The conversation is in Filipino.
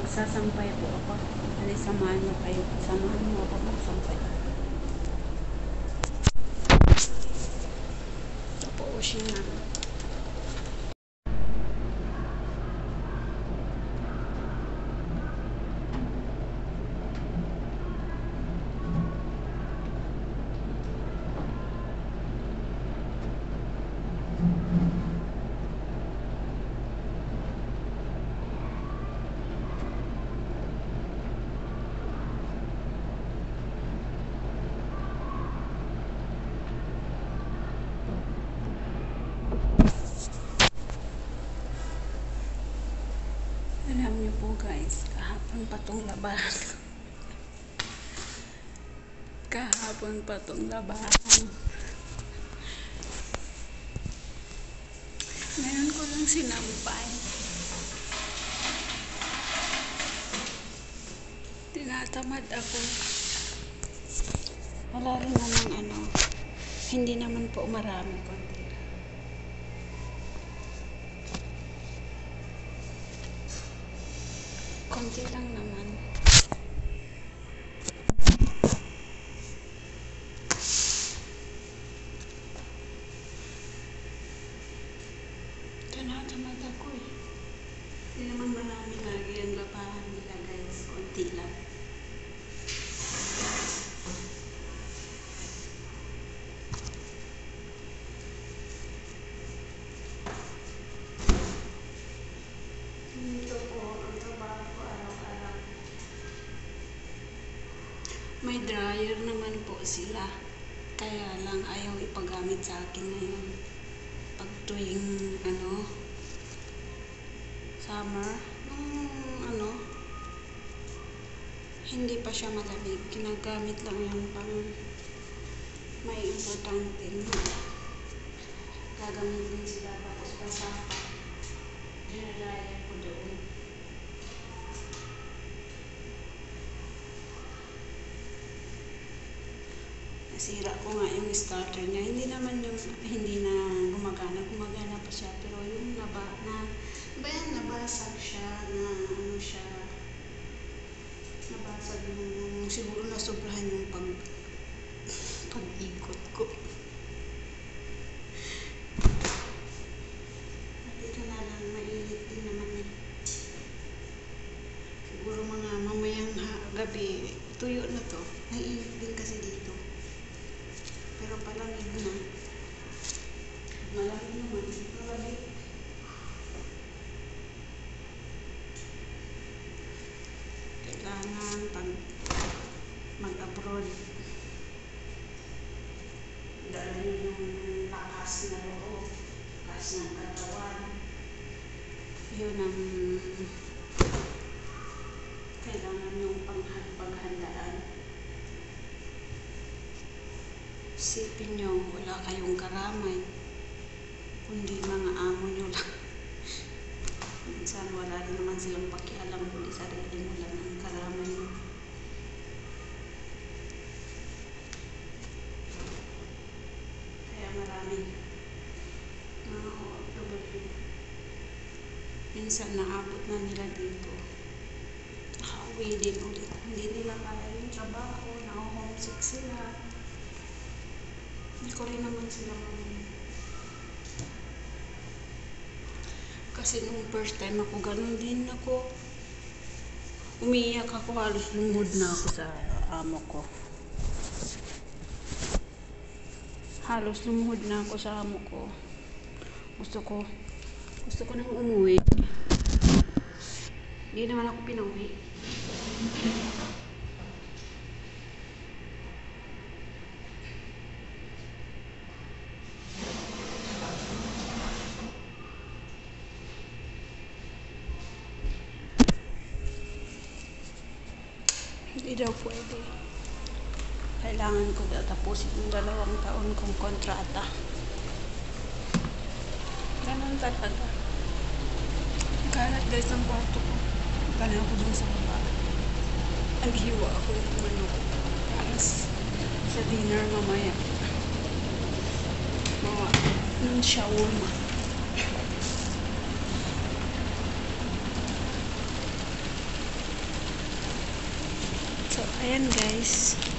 Magsasampay po ako. Alis, samahan mo kayo. Samahan mo ako magsampay. Ito po siya na. Alam niyo po guys, kahapon pa tong labahan. Kahapon pa tong labahan. Ngayon ko lang sinampay. Tinatamad ako. Wala rin namang hindi naman po marami, konti lang. Konti lang naman. Tinatamad ako eh. Hindi naman marami lagi ang labahan nila guys. Konti lang. Ito po ang trabaho ko araw-araw. May dryer naman po sila. Kaya lang ayaw ipagamit sa akin ngayon. Pag tuwing summer, hindi pa siya malamig. Ginagamit lang yung pang may importante na gagamitin sila tapos pasapa. Dinadaya ko doon. Nasira ko nga yung starter niya. Hindi naman yung hindi na gumagana. Gumagana pa siya. Pero yung nabasag siya nabasag yung siguro nasobrahan yung pag-ikot ko. At ito na lang, mainit din naman eh. Siguro mga mamayang gabi, tuyo na to. Mainit din kasi dito. Pero palamig na. Malamig naman. Malamig. Kailangan pag mag-abroad, dala yung lakas na loob, lakas ng katawan. Yun ang kailangan yung paghandaan. Isipin nyo, wala kayong karamay, kundi mga amo nyo lang. Minsan wala rin naman silang pakialam, kundi sarili mo lang ang karamay mo. Kaya maraming mga OFW. Minsan naabot na nila dito. Nakauwi din ulit. Hindi nila kaya yung trabaho, na-homesick sila. Hindi ko rin naman sila kasi nung first time ako, ganun din ako. Umiiyak ako, halos lumuhod na ako sa amo ko. Halos lumuhod na ako sa amo ko. Gusto ko nang umuwi. Hindi naman ako pinauwi. Hindi daw pwede. Kailangan ko tapusin yung 2 taon kong kontrata. Ganun talaga. Kalat guys ang kwarto ko. Gana ako dun sa baba. Naghiwa ako ng manok. Alas sa dinner mamaya. Nung shawarma. Ayan guys.